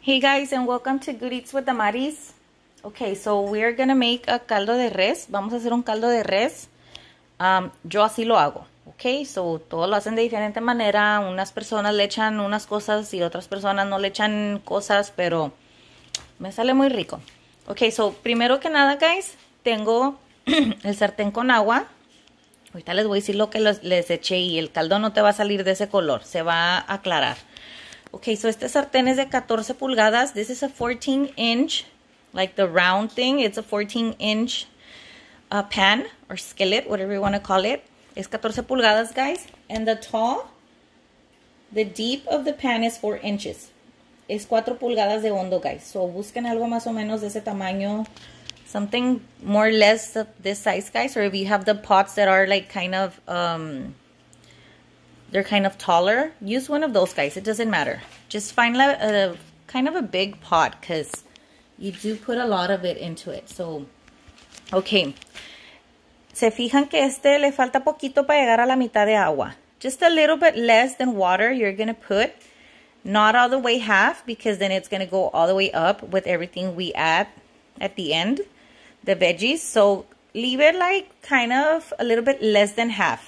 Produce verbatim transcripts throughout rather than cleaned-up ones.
Hey guys, and welcome to Good Eats with the Maris. Okay, so we're gonna make a caldo de res. Vamos a hacer un caldo de res. Um, yo así lo hago. Okay, so todos lo hacen de diferente manera. Unas personas le echan unas cosas y otras personas no le echan cosas, pero me sale muy rico. Okay, so primero que nada, guys, tengo el sartén con agua. Ahorita les voy a decir lo que les, les eché y el caldo no te va a salir de ese color, se va a aclarar. Okay, so este sartén es de catorce pulgadas. This is a fourteen inch, like the round thing. It's a fourteen inch uh, pan or skillet, whatever you want to call it. Es catorce pulgadas, guys. And the tall, the deep of the pan is four inches. Es cuatro pulgadas de hondo, guys. So busquen algo más o menos de ese tamaño. Something more or less of this size, guys. Or if you have the pots that are like kind of... um. They're kind of taller. Use one of those, guys. It doesn't matter. Just find a, a kind of a big pot because you do put a lot of it into it. So, okay. Se fijan que este le falta poquito para llegar a la mitad de agua. Just a little bit less than water you're going to put. Not all the way half because then it's going to go all the way up with everything we add at the end. The veggies. So, leave it like kind of a little bit less than half.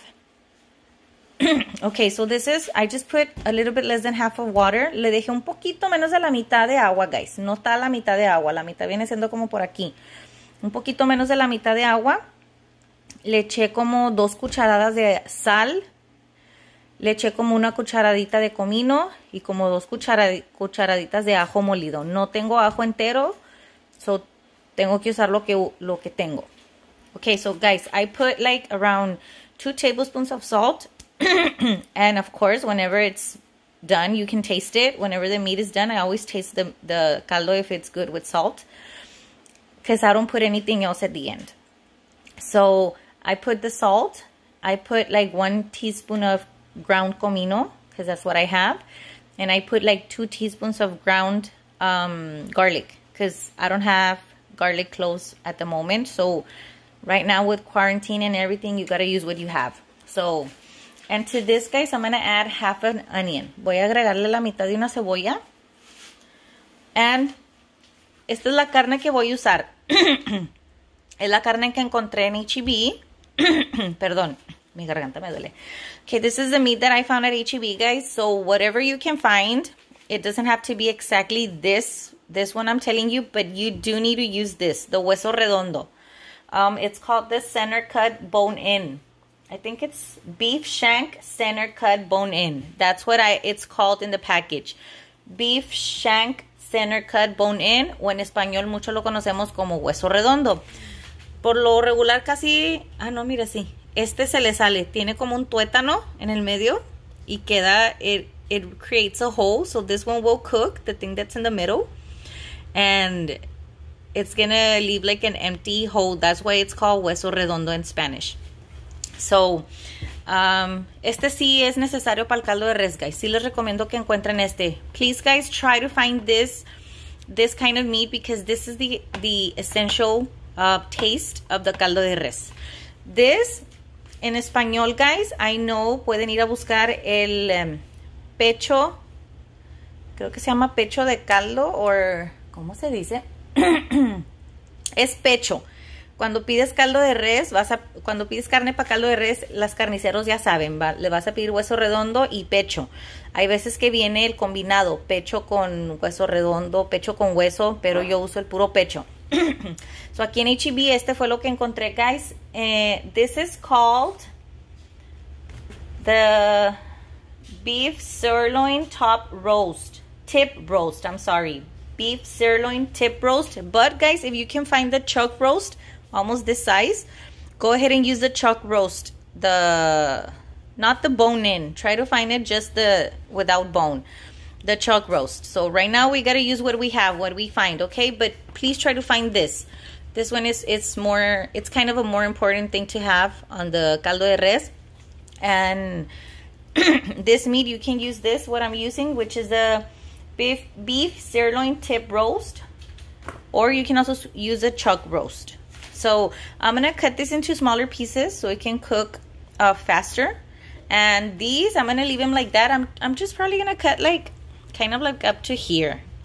Okay, so this is, I just put a little bit less than half of water. Le dejé un poquito menos de la mitad de agua, guys. No está la mitad de agua, la mitad viene siendo como por aquí. Un poquito menos de la mitad de agua. Le eché como dos cucharadas de sal. Le eché como una cucharadita de comino y como dos cucharad cucharaditas de ajo molido. No tengo ajo entero, so tengo que usar lo que, lo que tengo. Okay, so guys, I put like around two tablespoons of salt. And of course, whenever it's done, you can taste it. Whenever the meat is done, I always taste the, the caldo if it's good with salt. Because I don't put anything else at the end. So, I put the salt. I put like one teaspoon of ground comino. Because that's what I have. And I put like two teaspoons of ground um, garlic. Because I don't have garlic cloves at the moment. So, right now with quarantine and everything, you got to use what you have. So... And to this, guys, I'm going to add half an onion. Voy a agregarle la mitad de una cebolla. And esta es la carne que voy a usar. Es la carne que encontré en H E B. Perdón, mi garganta me duele. Okay, this is the meat that I found at H E B, guys. So whatever you can find, it doesn't have to be exactly this, this one I'm telling you, but you do need to use this, the hueso redondo. Um, it's called the center cut bone in. I think it's beef shank center cut bone in. That's what I it's called in the package. Beef shank center cut bone in, o en español mucho lo conocemos como hueso redondo. Por lo regular casi, ah no, mira sí, este se le sale, tiene como un tuétano en el medio y queda, it, it creates a hole, so this one will cook, the thing that's in the middle, and it's gonna leave like an empty hole. That's why it's called hueso redondo in Spanish. So, um, este sí es necesario para el caldo de res, guys. Sí les recomiendo que encuentren este. Please, guys, try to find this this kind of meat because this is the, the essential uh, taste of the caldo de res. This, en español, guys, I know, pueden ir a buscar el um, pecho, creo que se llama pecho de caldo, o, ¿cómo se dice? Es pecho. Cuando pides caldo de res, vas a, cuando pides carne para caldo de res, las carniceros ya saben, va, le vas a pedir hueso redondo y pecho. Hay veces que viene el combinado, pecho con hueso redondo, pecho con hueso, pero yo uso el puro pecho. So aquí en H E B este fue lo que encontré, guys. Uh, this is called the beef sirloin top roast, tip roast, I'm sorry. Beef sirloin tip roast. But guys, if you can find the chuck roast, almost this size, go ahead and use the chuck roast, the not the bone in, try to find it just the without bone, the chuck roast. So right now we got to use what we have, what we find, okay? But please try to find this this one is it's more it's kind of a more important thing to have on the caldo de res. And this meat, you can use this, what I'm using, which is a beef beef sirloin tip roast, or you can also use a chuck roast. So I'm going to cut this into smaller pieces so it can cook uh, faster. And these, I'm going to leave them like that. I'm, I'm just probably going to cut like kind of like up to here.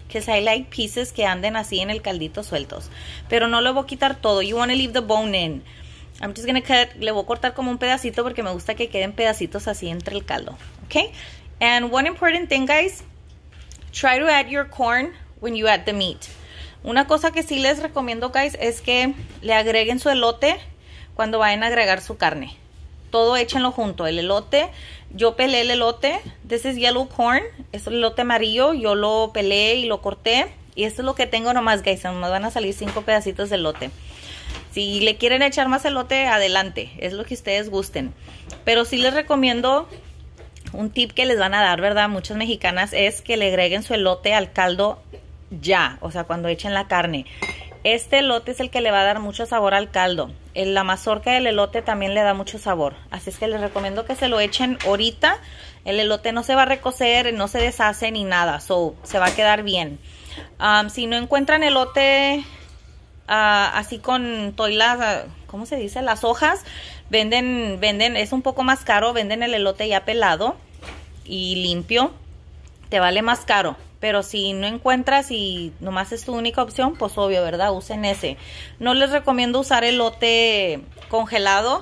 because I like pieces que anden así en el caldito sueltos. Pero no le voy a quitar todo. You want to leave the bone in. I'm just gonna cut, le voy a cortar como un pedacito porque me gusta que queden pedacitos así entre el caldo. Okay? And one important thing, guys, try to add your corn when you add the meat. Una cosa que sí les recomiendo, guys, es que le agreguen su elote cuando vayan a agregar su carne. Todo échenlo junto. El elote, yo pelé el elote. This is yellow corn. Es el elote amarillo. Yo lo pelé y lo corté. Y esto es lo que tengo nomás, guys. Me van a salir cinco pedacitos de elote. Si le quieren echar más elote, adelante. Es lo que ustedes gusten. Pero sí les recomiendo un tip que les van a dar, ¿verdad? Muchas mexicanas es que le agreguen su elote al caldo ya. O sea, cuando echen la carne. Este elote es el que le va a dar mucho sabor al caldo. La mazorca del elote también le da mucho sabor. Así es que les recomiendo que se lo echen ahorita. El elote no se va a recocer, no se deshace ni nada. So, se va a quedar bien. Um, si no encuentran elote uh, así con toilas, uh, ¿cómo se dice? Las hojas. Venden, venden, es un poco más caro. Venden el elote ya pelado y limpio. Te vale más caro. Pero si no encuentras y nomás es tu única opción, pues obvio, ¿verdad? Usen ese. No les recomiendo usar elote congelado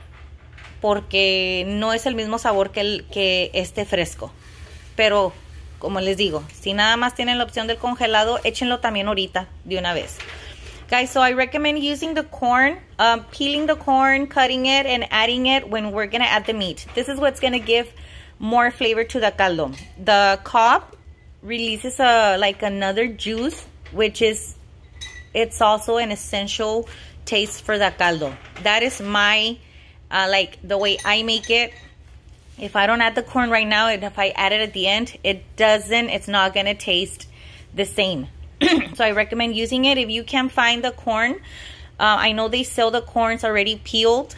porque no es el mismo sabor que, el, que este fresco. Pero, como les digo, si nada más tienen la opción del congelado, échenlo también ahorita de una vez. Guys, so I recommend using the corn, um, peeling the corn, cutting it, and adding it when we're going to add the meat. This is what's going to give more flavor to the caldo. The cob releases a like another juice, which is it's also an essential taste for the caldo. That is my uh, like the way I make it. If I don't add the corn right now, and if I add it at the end, it doesn't it's not gonna taste the same. So I recommend using it. If you can find the corn, uh, I know they sell the corns already peeled,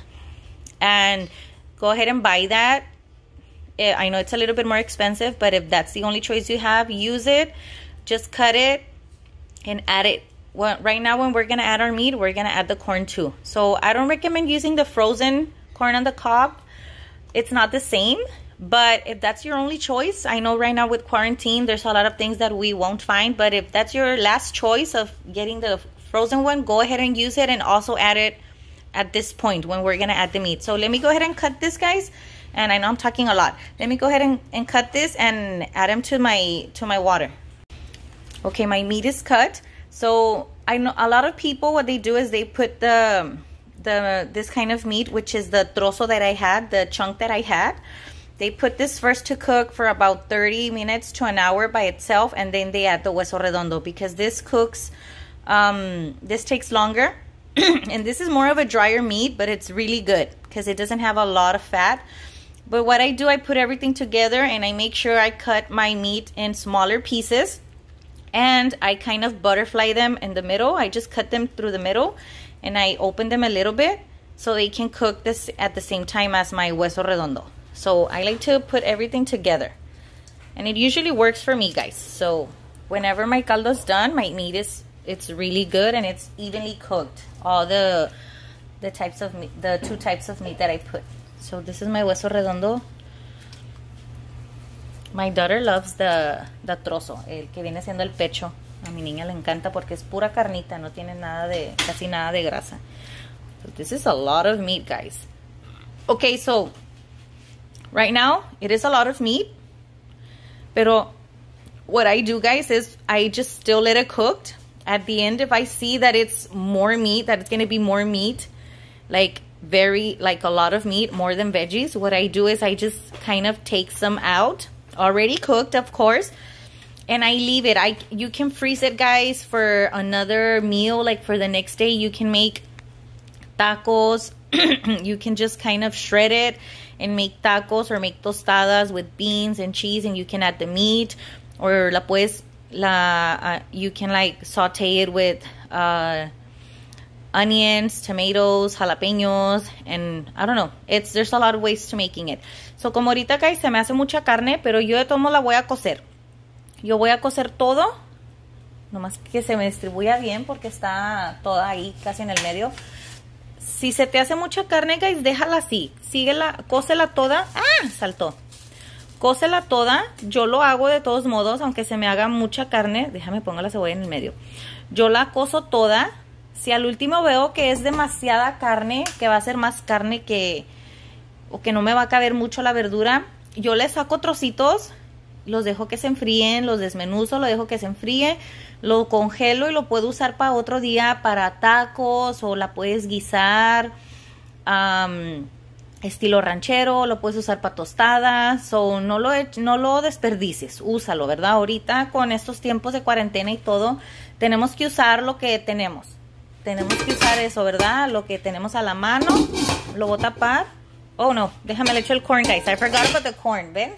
and go ahead and buy that. I know it's a little bit more expensive, but if that's the only choice you have, use it. Just cut it and add it. Well, right now when we're going to add our meat, we're going to add the corn too. So I don't recommend using the frozen corn on the cob. It's not the same, but if that's your only choice, I know right now with quarantine, there's a lot of things that we won't find. But if that's your last choice of getting the frozen one, go ahead and use it and also add it at this point when we're going to add the meat. So let me go ahead and cut this, guys. And I know I'm talking a lot. Let me go ahead and, and cut this and add them to my to my water. Okay, my meat is cut. So I know a lot of people, what they do is they put the the this kind of meat, which is the trozo that I had, the chunk that I had. They put this first to cook for about thirty minutes to an hour by itself, and then they add the hueso redondo because this cooks. Um, this takes longer, and this is more of a drier meat, but it's really good because it doesn't have a lot of fat. But what I do, I put everything together and I make sure I cut my meat in smaller pieces. And I kind of butterfly them in the middle. I just cut them through the middle and I open them a little bit so they can cook this at the same time as my hueso redondo. So I like to put everything together. And it usually works for me, guys. So whenever my caldo is done, my meat is it's really good and it's evenly cooked. All the the types of meat, the two types of meat that I put. So this is my hueso redondo. My daughter loves the, the trozo, el que viene siendo el pecho. A mi niña le encanta porque es pura carnita, no tiene nada de, casi nada de grasa. So this is a lot of meat, guys. Okay, so right now it is a lot of meat. Pero what I do, guys, is I just still let it cook. At the end, if I see that it's more meat, that it's going to be more meat, like very like a lot of meat, more than veggies, what I do is I just kind of take some out, already cooked, of course, and I leave it. I you can freeze it, guys, for another meal, like for the next day. You can make tacos. You can just kind of shred it and make tacos or make tostadas with beans and cheese, and you can add the meat, or la pues la uh, you can like saute it with uh onions, tomatoes, jalapeños, and I don't know. It's there's a lot of ways to making it. So como ahorita, guys, se me hace mucha carne, pero yo de todo modo la voy a cocer. Yo voy a cocer todo, nomás que se me distribuya bien porque está toda ahí casi en el medio. Si se te hace mucha carne, guys, déjala así. Síguela, cócela toda. ¡Ah! Saltó. Cócela toda. Yo lo hago de todos modos, aunque se me haga mucha carne. Déjame pongo la cebolla en el medio. Yo la cozo toda. Si al último veo que es demasiada carne, que va a ser más carne que... o que no me va a caber mucho la verdura, yo le saco trocitos, los dejo que se enfríen, los desmenuzo, lo dejo que se enfríe, lo congelo y lo puedo usar para otro día, para tacos, o la puedes guisar, um, estilo ranchero, lo puedes usar para tostadas, o no lo, no lo desperdicies, úsalo, ¿verdad? Ahorita con estos tiempos de cuarentena y todo, tenemos que usar lo que tenemos. Tenemos que usar eso, ¿verdad? Lo que tenemos a la mano. Lo voy a tapar. Oh, no. Déjame le echo el corn, guys. I forgot about the corn, ¿ven?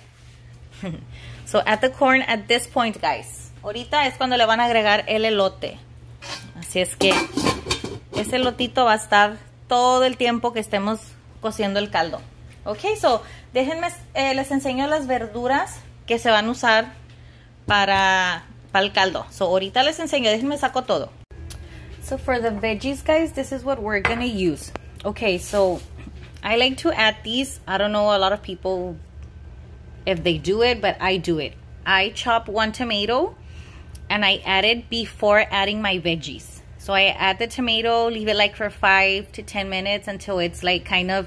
So, add the corn at this point, guys. Ahorita es cuando le van a agregar el elote. Así es que ese elotito va a estar todo el tiempo que estemos cociendo el caldo. Ok, so, déjenme, eh, les enseño las verduras que se van a usar para, para el caldo. So, ahorita les enseño. Déjenme saco todo. So for the veggies, guys, this is what we're gonna use. Okay, so I like to add these. I don't know a lot of people if they do it, but I do it. I chop one tomato and I add it before adding my veggies. So I add the tomato, leave it like for five to ten minutes until it's like kind of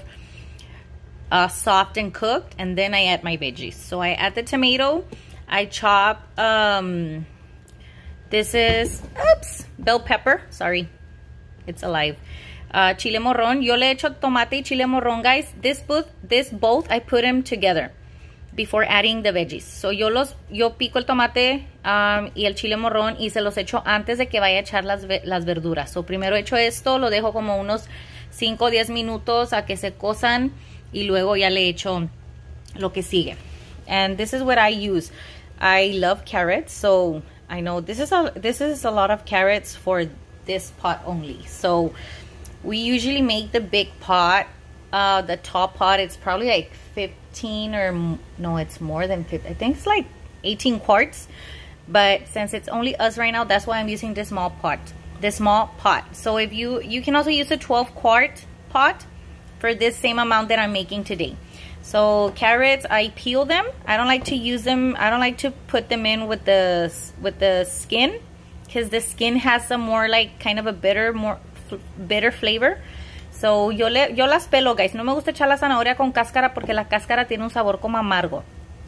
uh, soft and cooked, and then I add my veggies. So I add the tomato, I chop um this is, oops, bell pepper. Sorry, it's alive. Uh, chile morrón. Yo le echo tomate y chile morrón, guys. This both, this both, I put them together before adding the veggies. So yo los, yo pico el tomate um, y el chile morrón y se los echo antes de que vaya a echar las, las verduras. So primero echo esto, lo dejo como unos cinco o diez minutos a que se cosan y luego ya le echo lo que sigue. And this is what I use. I love carrots, so I know this is a this is a lot of carrots for this pot only. So we usually make the big pot. Uh, the top pot, it's probably like fifteen or no, it's more than fifty. I think it's like eighteen quarts. But since it's only us right now, that's why I'm using this small pot. This small pot. So if you you can also use a twelve quart pot for this same amount that I'm making today. So carrots, I peel them. I don't like to use them. I don't like to put them in with the with the skin, because the skin has some more like kind of a bitter, more bitter flavor. So yo le yo las pelo, guys. No me gusta echar la zanahoria con cáscara porque la cáscara tiene un sabor como amargo.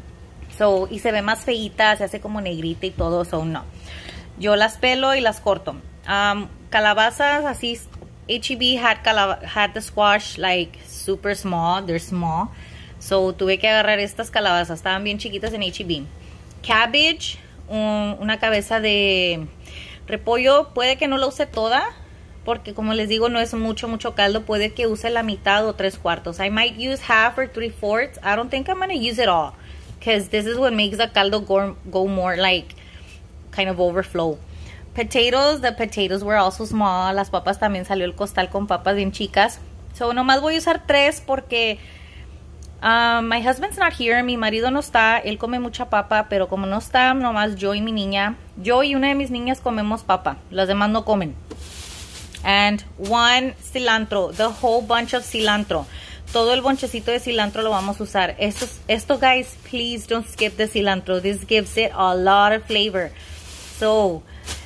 So y se ve más feíta, se hace como negrita y todo. So no. Yo las pelo y las corto. Um, calabazas así. H E B had had the squash like super small. They're small. So tuve que agarrar estas calabazas, estaban bien chiquitas en H E B. Cabbage, un, una cabeza de repollo, puede que no la use toda, porque como les digo no es mucho, mucho caldo, puede que use la mitad o tres cuartos. I might use half or three fourths. I don't think I'm going to use it all, because this is what makes the caldo go, go more like, kind of overflow. Potatoes, the potatoes were also small. Las papas también salió el costal con papas bien chicas. So nomás voy a usar tres porque... Um, my husband's not here, mi marido no está, él come mucha papa, pero como no está, nomás yo y mi niña, yo y una de mis niñas comemos papa, las demás no comen. And one cilantro, the whole bunch of cilantro, todo el bonchecito de cilantro lo vamos a usar. Esto, esto guys, please don't skip the cilantro, this gives it a lot of flavor. So,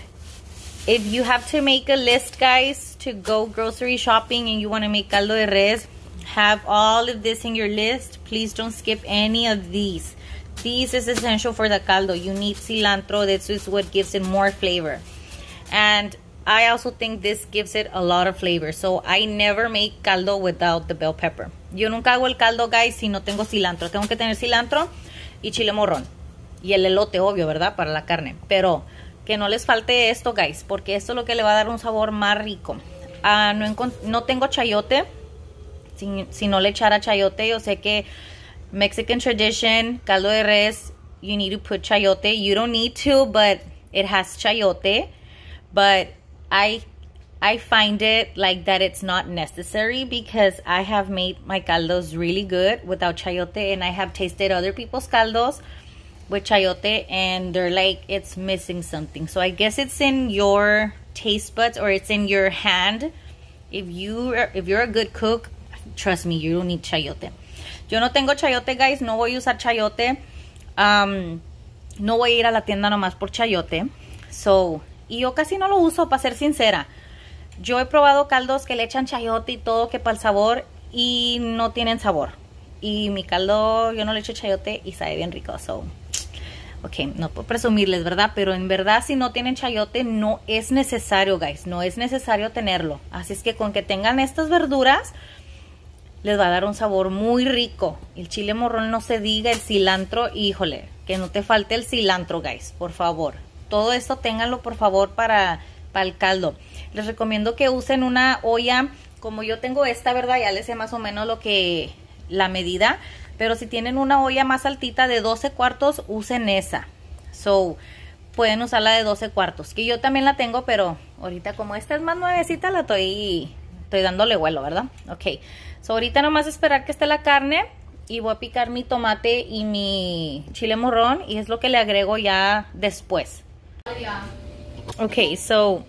if you have to make a list, guys, to go grocery shopping and you want to make caldo de res, have all of this in your list. Please don't skip any of these. This is essential for the caldo. You need cilantro. This is what gives it more flavor. And I also think this gives it a lot of flavor. So I never make caldo without the bell pepper. Yo nunca hago el caldo, guys, si no tengo cilantro. Tengo que tener cilantro y chile morrón. Y el elote, obvio, ¿verdad? Para la carne. Pero que no les falte esto, guys, porque esto es lo que le va a dar un sabor más rico. Uh, no, no tengo chayote. Si, si no le echara chayote, yo sé que Mexican tradition, caldo de res, you need to put chayote. You don't need to, but it has chayote. But I I find it like that it's not necessary, because I have made my caldos really good without chayote, and I have tasted other people's caldos with chayote, and they're like, it's missing something. So I guess it's in your taste buds, or it's in your hand. If you if you're a good cook, trust me, you don't need chayote. Yo no tengo chayote, guys. No voy a usar chayote. Um, no voy a ir a la tienda nomás por chayote. So, y yo casi no lo uso, para ser sincera. Yo he probado caldos que le echan chayote y todo, que para el sabor, y no tienen sabor. Y mi caldo, yo no le echo chayote y sabe bien rico. So, ok, no puedo presumirles, ¿verdad? Pero en verdad, si no tienen chayote, no es necesario, guys. No es necesario tenerlo. Así es que con que tengan estas verduras, les va a dar un sabor muy rico. El chile morrón no se diga, el cilantro, híjole, que no te falte el cilantro, guys, por favor. Todo esto ténganlo, por favor, para, para el caldo. Les recomiendo que usen una olla, como yo tengo esta, ¿verdad? Ya les sé más o menos lo que, la medida. Pero si tienen una olla más altita de doce cuartos, usen esa. So, pueden usar la de doce cuartos. Que yo también la tengo, pero ahorita como esta es más nuevecita, la estoy, estoy dándole vuelo, ¿verdad? Ok. So, ahorita nomás esperar que esté la carne. Y voy a picar mi tomate y mi chile morrón. Y es lo que le agrego ya después. Ok, so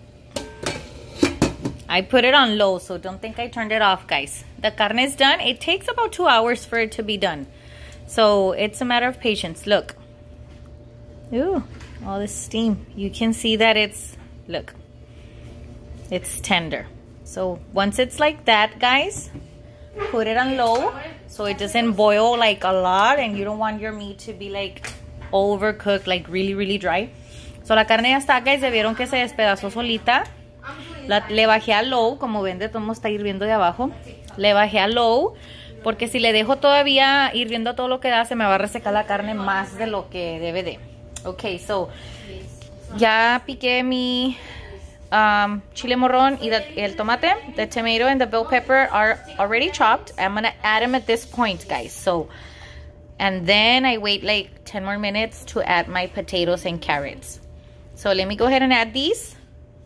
I put it on low, so don't think I turned it off, guys. The carne is done. It takes about two hours for it to be done. So it's a matter of patience. Look. Ooh, all this steam. You can see that it's, look, it's tender. So once it's like that, guys, put it on low so it doesn't boil like a lot, and you don't want your meat to be like overcooked, like really, really dry. So la carne ya está, guys. Ya vieron que se despedazó solita. La, le bajé a low, como ven, de todo está hirviendo de abajo. Le bajé a low, porque si le dejo todavía hirviendo todo lo que da, se me va a resecar la carne más de lo que debe de. Ok, so, ya piqué mi um, chile morrón y the, el tomate. The tomato and the bell pepper are already chopped. I'm gonna add them at this point, guys. So, and then I wait like ten more minutes to add my potatoes and carrots. So let me go ahead and add these.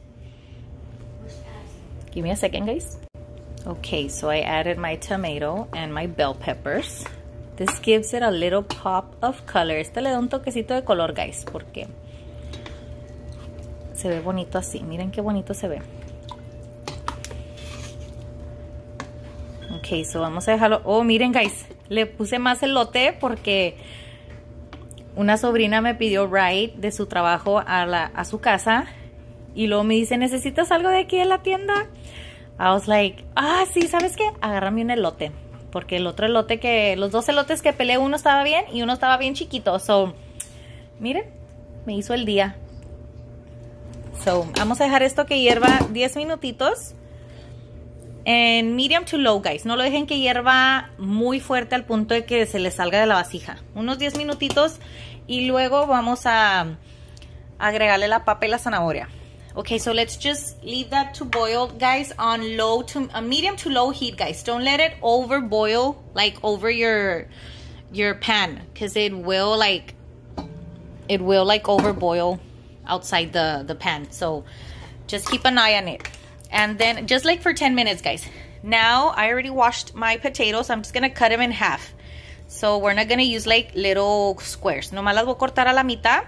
Give me a second, guys. Okay, so I added my tomato and my bell peppers. This gives it a little pop of color. Este le da un toquecito de color, guys, porque se ve bonito así. Miren qué bonito se ve. Ok, so vamos a dejarlo. Oh, miren, guys, le puse más elote porque una sobrina me pidió ride de su trabajo a, la, a su casa. Y luego me dice, ¿necesitas algo de aquí de la tienda? I was like, ah, sí, ¿sabes qué? Agárrame un elote. Porque el otro elote que, los dos elotes que peleé, uno estaba bien y uno estaba bien chiquito. So, miren, me hizo el día. So, vamos a dejar esto que hierva diez minutitos. En medium to low, guys. No lo dejen que hierva muy fuerte al punto de que se le salga de la vasija. Unos diez minutitos y luego vamos a agregarle la papa y la zanahoria. Okay, so let's just leave that to boil, guys, on low to a medium to low heat, guys. Don't let it over boil, like over your your pan, because it will like it will like over boil outside the the pan. So just keep an eye on it. And then just like for ten minutes, guys. Now I already washed my potatoes. I'm just gonna cut them in half. So we're not gonna use like little squares. Nomás las voy a cortar a la mitad.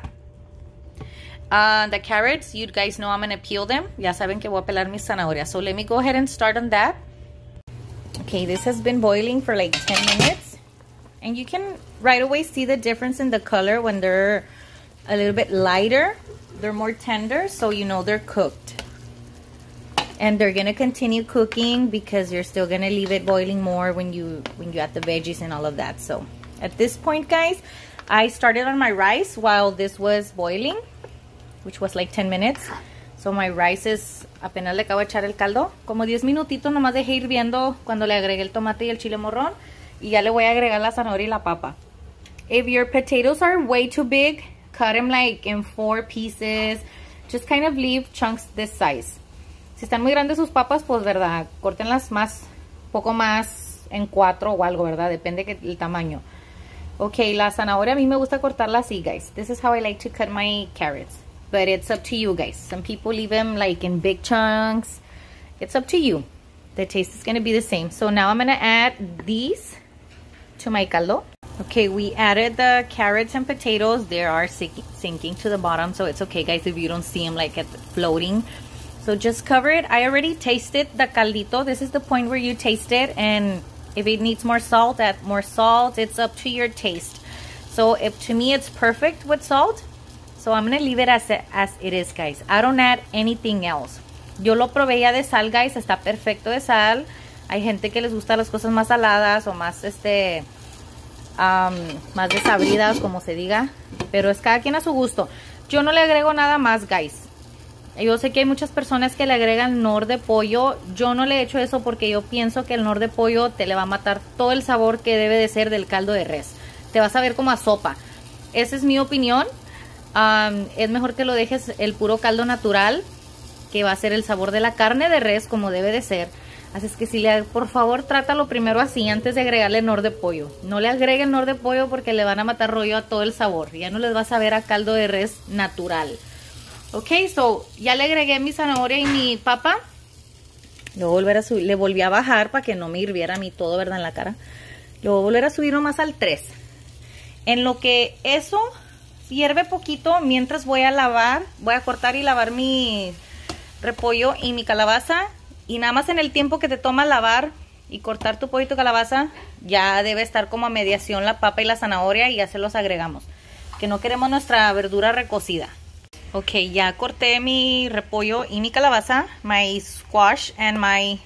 Uh, the carrots, you guys know I'm going to peel them. Ya saben que voy a pelar mis zanahorias. So let me go ahead and start on that. Okay, this has been boiling for like ten minutes. And you can right away see the difference in the color when they're a little bit lighter. They're more tender, so you know they're cooked. And they're going to continue cooking because you're still going to leave it boiling more when you, when you add the veggies and all of that. So at this point, guys, I started on my rice while this was boiling, which was like ten minutes. So my rice is, apenas le acabo de echar el caldo, como diez minutitos nomás dejé hirviendo cuando le agregué el tomate y el chile morrón, y ya le voy a agregar la zanahoria y la papa. If your potatoes are way too big, cut them like in four pieces. Just kind of leave chunks this size. Si están muy grandes sus papas, pues verdad, córtenlas más, poco más en cuatro o algo, verdad, depende que, el tamaño. Ok, la zanahoria a mí me gusta cortarla así, guys. This is how I like to cut my carrots. But it's up to you, guys. Some people leave them like in big chunks. It's up to you. The taste is going to be the same. So now I'm going to add these to my caldo. Okay, we added the carrots and potatoes. They are sinking, sinking to the bottom. So it's okay, guys, if you don't see them like at floating. So just cover it. I already tasted the caldito. This is the point where you taste it. And if it needs more salt, add more salt. It's up to your taste. So if, to me, it's perfect with salt. So I'm gonna leave it as, as it is, guys. I don't add anything else. Yo lo probé ya de sal, guys. Está perfecto de sal. Hay gente que les gusta las cosas más saladas o más, este, um, más desabridas, como se diga. Pero es cada quien a su gusto. Yo no le agrego nada más, guys. Yo sé que hay muchas personas que le agregan nor de pollo. Yo no le he hecho eso porque yo pienso que el nor de pollo te le va a matar todo el sabor que debe de ser del caldo de res. Te vas a ver como a sopa. Esa es mi opinión. Um, es mejor que lo dejes el puro caldo natural, que va a ser el sabor de la carne de res como debe de ser. Así es que si le, por favor, trátalo primero así antes de agregarle nor de pollo. No le agreguen nor de pollo porque le van a matar rollo a todo el sabor. Ya no les va a saber a caldo de res natural. Ok, so ya le agregué mi zanahoria y mi papa. Le voy a volver a subir, le volví a bajar para que no me hirviera a mí todo, ¿verdad? En la cara. Le voy a volver a subir nomás al tres. En lo que eso hierve poquito, mientras voy a lavar, voy a cortar y lavar mi repollo y mi calabaza. Y nada más en el tiempo que te toma lavar y cortar tu pollo y tu calabaza, ya debe estar como a mediación la papa y la zanahoria y ya se los agregamos. Que no queremos nuestra verdura recocida. Ok, ya corté mi repollo y mi calabaza. My squash and my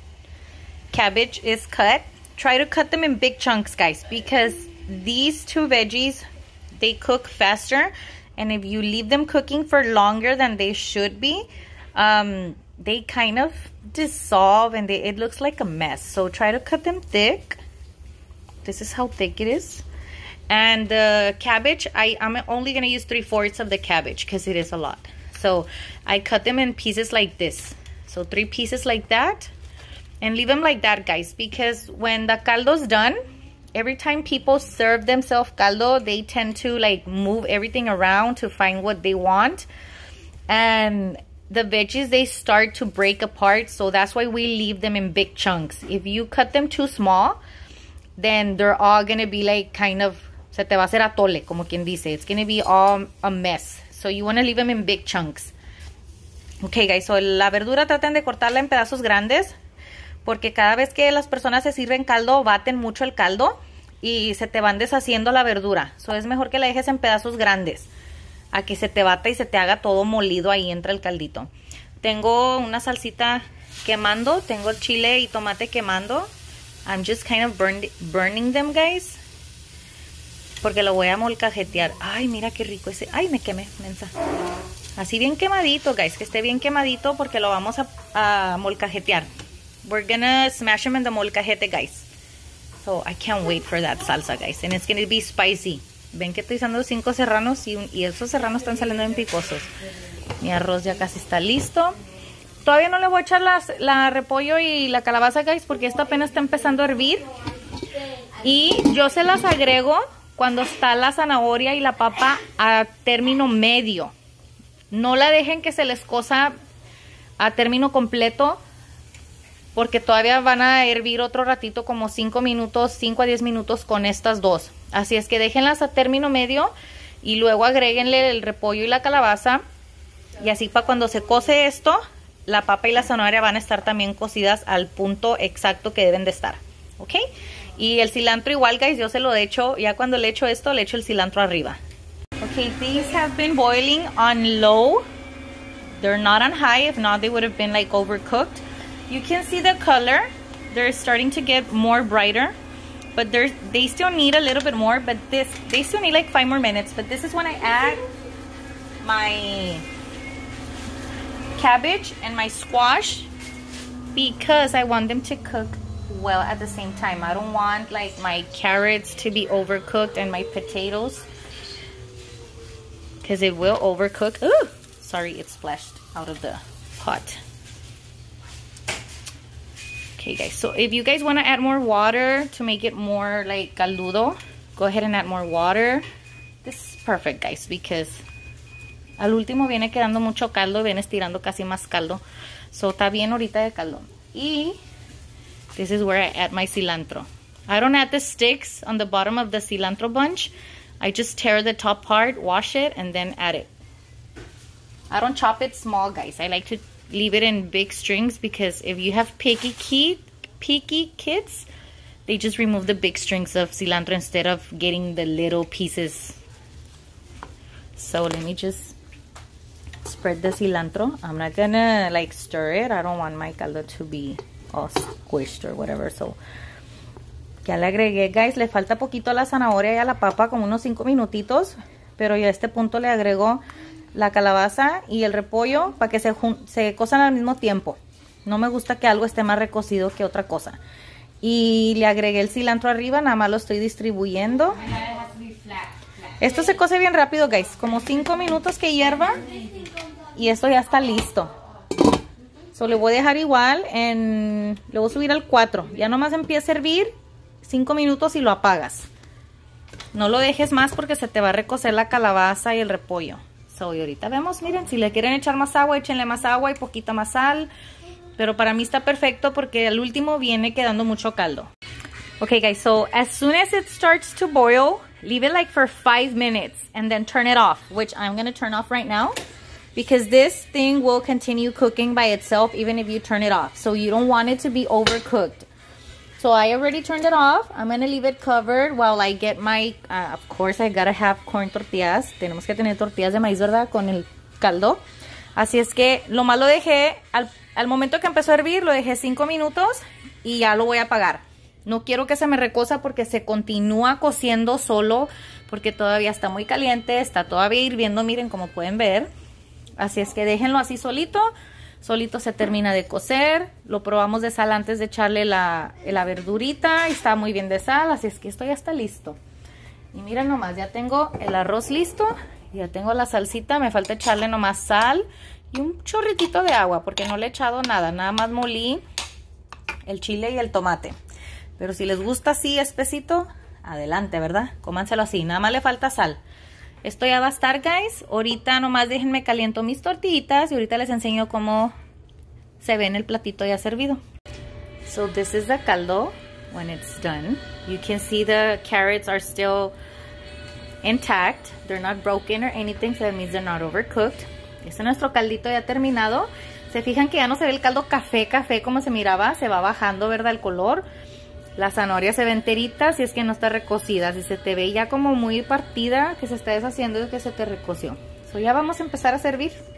cabbage is cut. Try to cut them in big chunks, guys, because these two veggies, they cook faster. And if you leave them cooking for longer than they should be, um, they kind of dissolve and they, it looks like a mess. So try to cut them thick. This is how thick it is. And the cabbage, I, I'm only going to use three-fourths of the cabbage because it is a lot. So I cut them in pieces like this. So three pieces like that. And leave them like that, guys. Because when the caldo's done, every time people serve themselves caldo, they tend to like move everything around to find what they want. And the veggies, they start to break apart. So that's why we leave them in big chunks. If you cut them too small, then they're all going to be like kind of, se te va a hacer atole, como quien dice. It's going to be all a mess. So you want to leave them in big chunks. Okay, guys, so la verdura traten de cortarla en pedazos grandes, porque cada vez que las personas se sirven caldo, baten mucho el caldo y se te van deshaciendo la verdura. So es mejor que la dejes en pedazos grandes, a que se te bata y se te haga todo molido ahí entre el caldito. Tengo una salsita quemando, tengo chile y tomate quemando. I'm just kind of burned, burning them, guys, porque lo voy a molcajetear. Ay, mira qué rico ese. Ay, me quemé, mensa. Así bien quemadito, guys, que esté bien quemadito porque lo vamos a, a molcajetear. We're gonna smash them in the molcajete, guys. So I can't wait for that salsa, guys, and it's gonna be spicy. Ven que estoy usando cinco serranos y, un, y esos serranos están saliendo bien picosos. Mi arroz ya casi está listo. Todavía no le voy a echar las, la repollo y la calabaza, guys, porque esto apenas está empezando a hervir. Y yo se las agrego cuando está la zanahoria y la papa a término medio. No la dejen que se les cosa a término completo, porque todavía van a hervir otro ratito, como cinco minutos, cinco a diez minutos con estas dos. Así es que déjenlas a término medio y luego agréguenle el repollo y la calabaza. Y así para cuando se cose esto, la papa y la zanahoria van a estar también cocidas al punto exacto que deben de estar. ¿Ok? Y el cilantro igual, guys, yo se lo echo, ya cuando le echo esto, le echo el cilantro arriba. Ok, these have been boiling on low. They're not on high, if not they would have been like overcooked. You can see the color. They're starting to get more brighter, but there's they still need a little bit more, but this they still need like five more minutes. But this is when I add my cabbage and my squash, because I want them to cook well at the same time. I don't want like my carrots to be overcooked and my potatoes, because it will overcook. Ooh, sorry, it splashed out of the pot. Okay, guys, so if you guys want to add more water to make it more like caldudo, go ahead and add more water. This is perfect, guys, because al último viene quedando mucho caldo, viene estirando casi más caldo. So está bien ahorita de caldo. Y this is where I add my cilantro. I don't add the sticks on the bottom of the cilantro bunch. I just tear the top part, wash it, and then add it. I don't chop it small, guys. I like to leave it in big strings, because if you have picky kid, picky kids, they just remove the big strings of cilantro instead of getting the little pieces. So let me just spread the cilantro. I'm not gonna like stir it. I don't want my caldo to be all squished or whatever. So ya le agregué, guys. Le falta poquito a la zanahoria y a la papa, como unos cinco minutitos. Pero ya a este punto le agrego la calabaza y el repollo para que se, se cosan al mismo tiempo. No me gusta que algo esté más recocido que otra cosa. Y le agregué el cilantro arriba, nada más lo estoy distribuyendo. Esto se cose bien rápido, guys. Como cinco minutos que hierva y esto ya está listo. So, le voy a dejar igual, en, le voy a subir al cuatro. Ya nomás empieza a hervir, cinco minutos y lo apagas. No lo dejes más porque se te va a recocer la calabaza y el repollo. So, y ahorita vemos, miren, si le quieren echar más agua, échenle más agua y poquita más sal. Pero para mí está perfecto porque al último viene quedando mucho caldo. Okay, guys, so as soon as it starts to boil, leave it like for five minutes and then turn it off, which I'm going to turn off right now because this thing will continue cooking by itself even if you turn it off. So you don't want it to be overcooked. So I already turned it off. I'm going to leave it covered while I get my, uh, of course, I gotta have corn tortillas. Tenemos que tener tortillas de maíz, ¿verdad? Con el caldo. Así es que lo más lo dejé, al, al momento que empezó a hervir, lo dejé cinco minutos y ya lo voy a apagar. No quiero que se me recosa porque se continúa cociendo solo, porque todavía está muy caliente, está todavía hirviendo, miren como pueden ver. Así es que déjenlo así solito, solito se termina de cocer. Lo probamos de sal antes de echarle la, la verdurita y está muy bien de sal, así es que esto ya está listo. Y miren nomás, ya tengo el arroz listo. Ya tengo la salsita, me falta echarle nomás sal y un chorritito de agua porque no le he echado nada, nada más molí el chile y el tomate. Pero si les gusta así espesito, adelante, ¿verdad? Cómanselo así, nada más le falta sal. Esto ya va a estar, guys. Ahorita nomás déjenme caliento mis tortillitas y ahorita les enseño cómo se ve en el platito ya servido. So this is the caldo when it's done. You can see the carrots are still intact, they're not broken or anything, so that means they're not overcooked. Este es nuestro caldito ya terminado. Se fijan que ya no se ve el caldo café, café como se miraba, se va bajando, ¿verdad? El color. La zanahoria se ve enterita, si es que no está recocida. Si se te ve ya como muy partida, que se está deshaciendo, es que se te recoció. So ya vamos a empezar a servir.